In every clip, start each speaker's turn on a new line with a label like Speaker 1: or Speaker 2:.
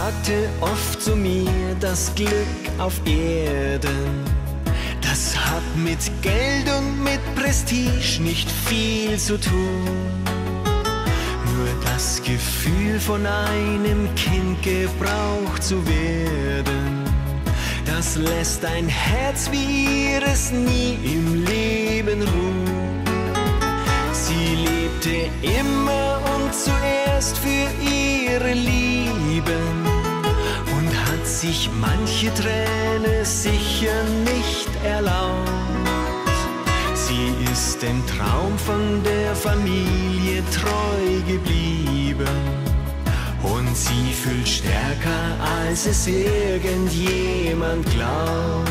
Speaker 1: sagte oft zu mir, das Glück auf Erden, das hat mit Geld und mit Prestige nicht viel zu tun. Nur das Gefühl von einem Kind gebraucht zu werden, das lässt ein Herz wie ihres nie im Leben ruhen. Sie lebte immer und zuerst für ihre Lieben und hat sich manche Träne sicher nicht erlaubt. Sie ist dem Traum von der Familie treu geblieben und sie fühlt stärker, als es irgendjemand glaubt.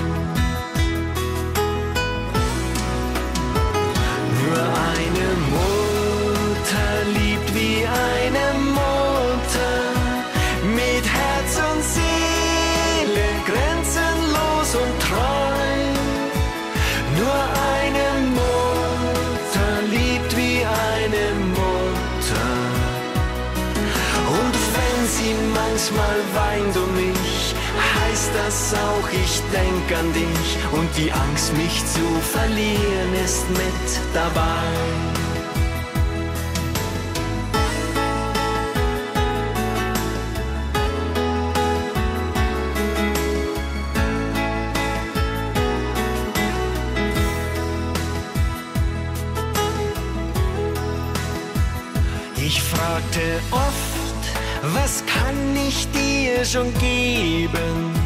Speaker 1: Nur eine Mutter liebt wie eine Mutter, mit Herz und Seele, grenzenlos und treu. Nur eine Mutter liebt wie eine Mutter. Und wenn sie manchmal weint um mich, heißt das auch, ich denk an dich. Und die Angst, mich zu verlieren, ist mit dabei. Ich fragte oft, was kann ich dir schon geben?